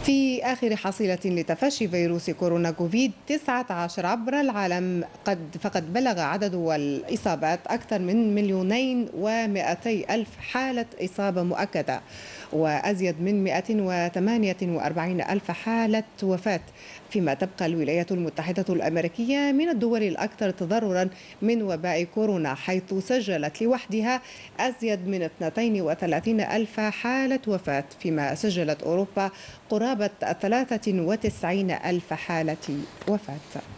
في آخر حصيلة لتفشي فيروس كورونا كوفيد 19 عبر العالم فقد بلغ عدد الإصابات أكثر من 2,200,000 حالة إصابة مؤكدة، وأزيد من 148 ألف حالة وفاة، فيما تبقى الولايات المتحدة الأمريكية من الدول الأكثر تضررا من وباء كورونا، حيث سجلت لوحدها أزيد من 32 ألف حالة وفاة، فيما سجلت أوروبا قرابة 93 ألف حالة وفاة.